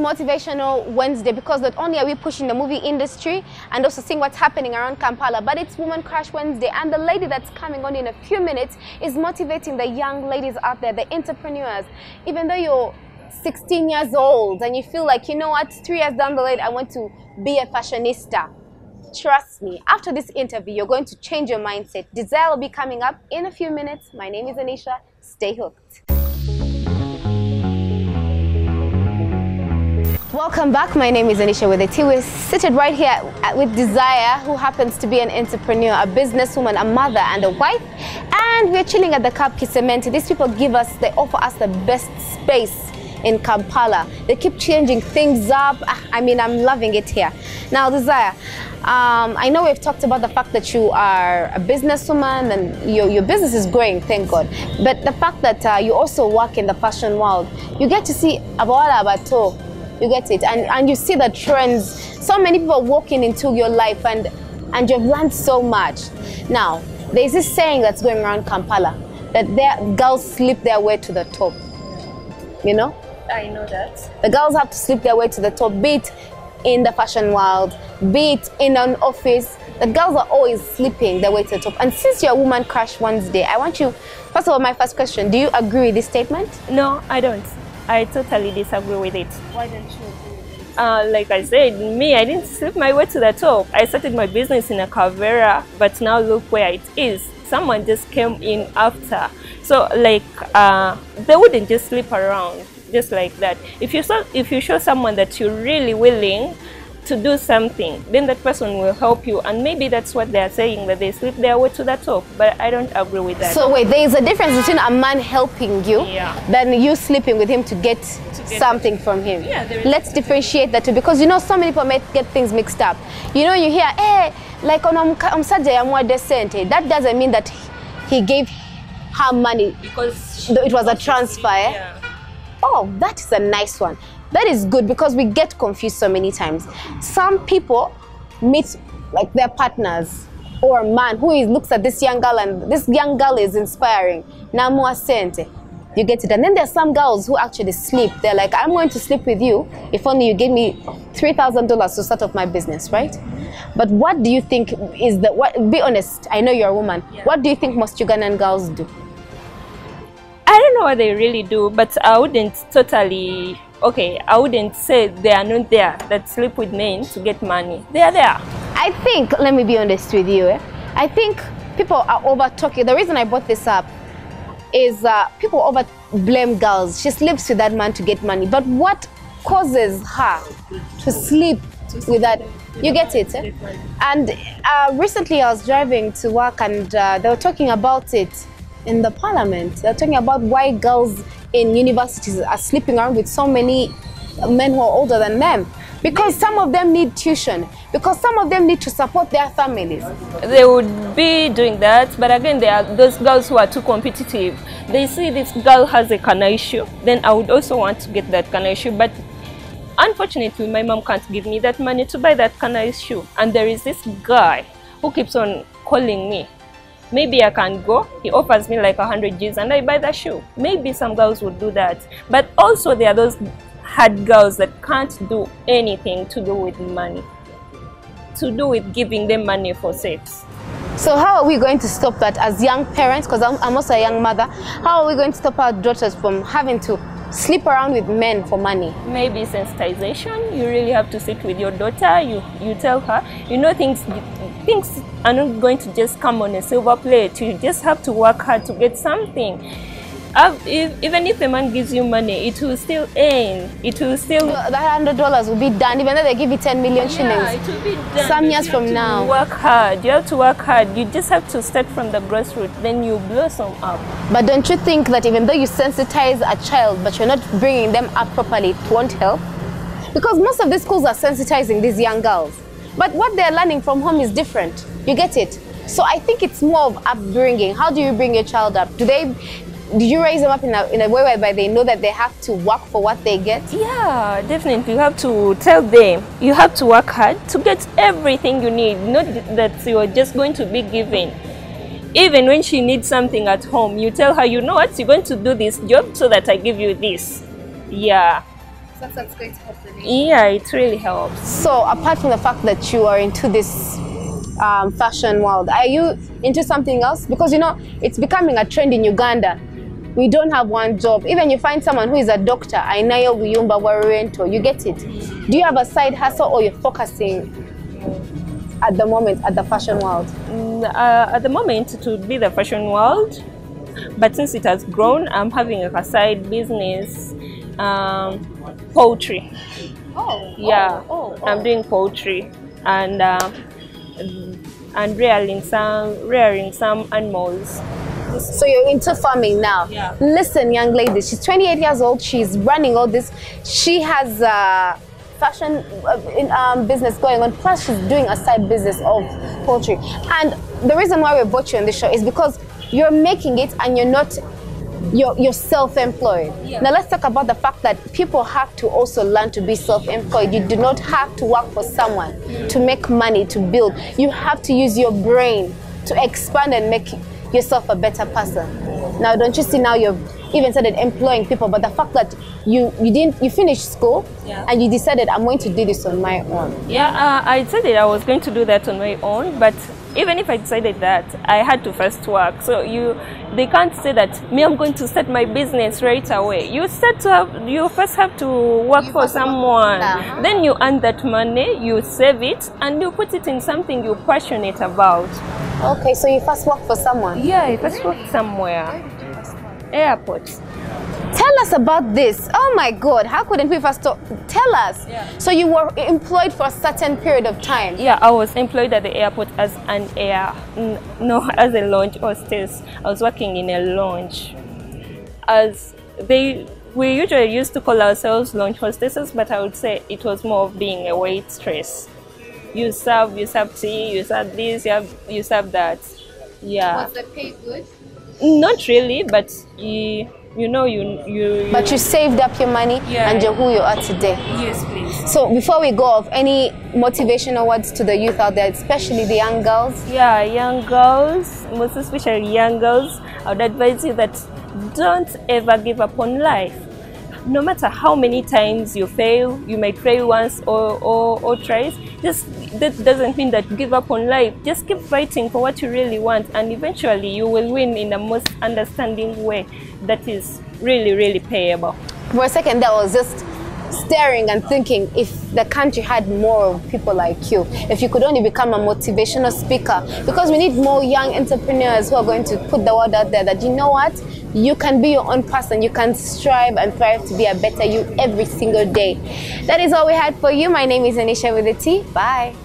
Motivational Wednesday because not only are we pushing the movie industry and also seeing what's happening around Kampala, but it's Woman Crush Wednesday, and the lady that's coming on in a few minutes is motivating the young ladies out there, the entrepreneurs. Even though you're 16 years old and you feel like, you know what, 3 years down the line I want to be a fashionista. Trust me, after this interview, you're going to change your mindset. Desire will be coming up in a few minutes. My name is Anisha. Stay hooked. Welcome back. My name is Anisha with a T. We're seated right here with Desire, who happens to be an entrepreneur, a businesswoman, a mother, and a wife. And we're chilling at the Cap Kisementi. These people they offer us the best space in Kampala. They keep changing things up. I mean, I'm loving it here. Now, Desire, I know we've talked about the fact that you are a businesswoman and your business is growing, thank God. But the fact that you also work in the fashion world, you get to see Abawala Abato, you get it, and you see the trends. So many people walking into your life and you've learned so much. Now, there's this saying that's going around Kampala, that girls sleep their way to the top, you know? I know that. The girls have to sleep their way to the top, be it in the fashion world, be it in an office. The girls are always sleeping their way to the top. And since you're a Woman Crush Wednesday, I want you, first of all, my first question, do you agree with this statement? No, I don't. I totally disagree with it. Why don't you agree with it? Like I said, I didn't sleep my way to the top. I started my business in a Kavera, but now look where it is. Someone just came in after. So like, they wouldn't just sleep around just like that. If you show someone that you're really willing to do something, then that person will help you, and maybe that's what they are saying, that they sleep their way to the top. But I don't agree with that. So wait, there is a difference between a man helping you than you sleeping with him to get something from him. Yeah, let's differentiate that too, because you know so many people might get things mixed up. You know, you hear, hey, like on decent. That doesn't mean that he gave her money because it was a transfer. Yeah. Oh, that is a nice one. That is good, because we get confused so many times. Some people meet like their partners or a man who looks at this young girl and this young girl is inspiring. Namua sente. You get it. And then there's some girls who actually sleep. They're like, I'm going to sleep with you if only you give me $3,000 to start off my business, right? But what do you think is be honest, I know you're a woman. Yeah. What do you think most Ugandan girls do? I don't know what they really do, but I wouldn't I wouldn't say they are not there, that sleep with men to get money. They are there. I think, let me be honest with you, I think people are over talking. The reason I brought this up is people over blame girls. She sleeps with that man to get money. But what causes her to sleep with that? You get it? And recently I was driving to work and they were talking about it in the parliament. They're talking about why girls in universities are sleeping around with so many men who are older than them. Because some of them need tuition. Because some of them need to support their families. They would be doing that, but again, there are those girls who are too competitive. They see this girl has a Kana issue, then I would also want to get that Kana issue. But unfortunately, my mom can't give me that money to buy that Kana issue. And there is this guy who keeps on calling me. Maybe I can go, he offers me like 100 G's and I buy the shoe. Maybe some girls would do that. But also there are those hard girls that can't do anything to do with money, to do with giving them money for sex. So how are we going to stop that as young parents, because I'm also a young mother, how are we going to stop our daughters from having to sleep around with men for money? Maybe sensitization. You really have to sit with your daughter, you tell her, you know, things are not going to just come on a silver plate. You just have to work hard to get something. Even if a man gives you money, it will still earn. It will still... That $100 will be done, even though they give you 10 million shillings. Yeah, it will be done. Some years from now. Work hard. You have to work hard. You just have to start from the grassroots. Then you blossom up. But don't you think that even though you sensitize a child, but you're not bringing them up properly, it won't help? Because most of these schools are sensitizing these young girls. But what they're learning from home is different. You get it? So I think it's more of upbringing. How do you bring your child up? Did you raise them up in a way whereby they know that they have to work for what they get? Yeah, definitely. You have to tell them you have to work hard to get everything you need. Not that you're just going to be given. Even when she needs something at home, you tell her, you know what, you're going to do this job so that I give you this. Yeah. That's going to help the nation. Yeah, it really helps. So apart from the fact that you are into this fashion world, are you into something else? Because you know it's becoming a trend in Uganda. We don't have one job. Even you find someone who is a doctor, Ainayo Guyumba Warrento, you get it. Do you have a side hustle, or you're focusing at the moment at the fashion world? At the moment, it would be the fashion world, but since it has grown, I'm having a side business, poultry. Yeah, I'm doing poultry and rearing some animals. So you're into farming now. Yeah. Listen, young lady, she's 28 years old. She's running all this. She has fashion business going on. Plus, she's doing a side business of poultry. And the reason why we brought you on the show is because you're making it and you're self-employed. Yeah. Now let's talk about the fact that people have to also learn to be self-employed. You do not have to work for someone to make money, to build. You have to use your brain to expand and make yourself a better person. Now don't you see, now you've even started employing people, but the fact that you finished school, yeah, and you decided, I'm going to do this on my own. Yeah, I decided I was going to do that on my own, but even if I decided that, I had to first work. So they can't say that I'm going to start my business right away. You first have to work for someone. Then you earn that money, you save it, and you put it in something you're passionate about. Okay, so you first work for someone? Yeah, I first worked somewhere. Airport. Tell us about this. Oh my God, how couldn't we first talk? Tell us. Yeah. So you were employed for a certain period of time? Yeah, I was employed at the airport as as a lounge hostess. I was working in a lounge. We usually used to call ourselves lounge hostesses, but I would say it was more of being a waitress. You serve tea, you serve this, you serve that. Yeah. Was the pay good? Not really, but But you saved up your money, yeah, and you're who you are today. Yes, please. So before we go off, any motivational words to the youth out there, especially the young girls? Yeah, young girls, most especially young girls, I would advise you that don't ever give up on life. No matter how many times you fail, you might fail once or twice, that doesn't mean that you give up on life. Just keep fighting for what you really want, and eventually you will win in the most understanding way that is really, really payable. For a second there, I was just staring and thinking, if the country had more people like you, if you could only become a motivational speaker, because we need more young entrepreneurs who are going to put the word out there that, you know what, you can be your own person, you can strive and thrive to be a better you every single day. That is all we had for you. My name is Anisha with a T. Bye.